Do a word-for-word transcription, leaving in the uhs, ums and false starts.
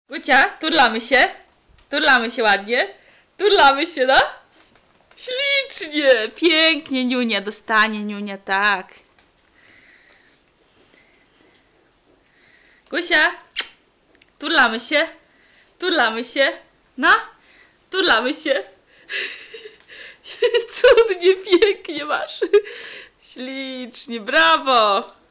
Gucia, turlamy się. Turlamy się ładnie. Turlamy się, no. Ślicznie, pięknie, Niunia dostanie, Niunia, tak. Gusia, turlamy się. Turlamy się. No, turlamy się. Cudnie, pięknie masz. Ślicznie, brawo.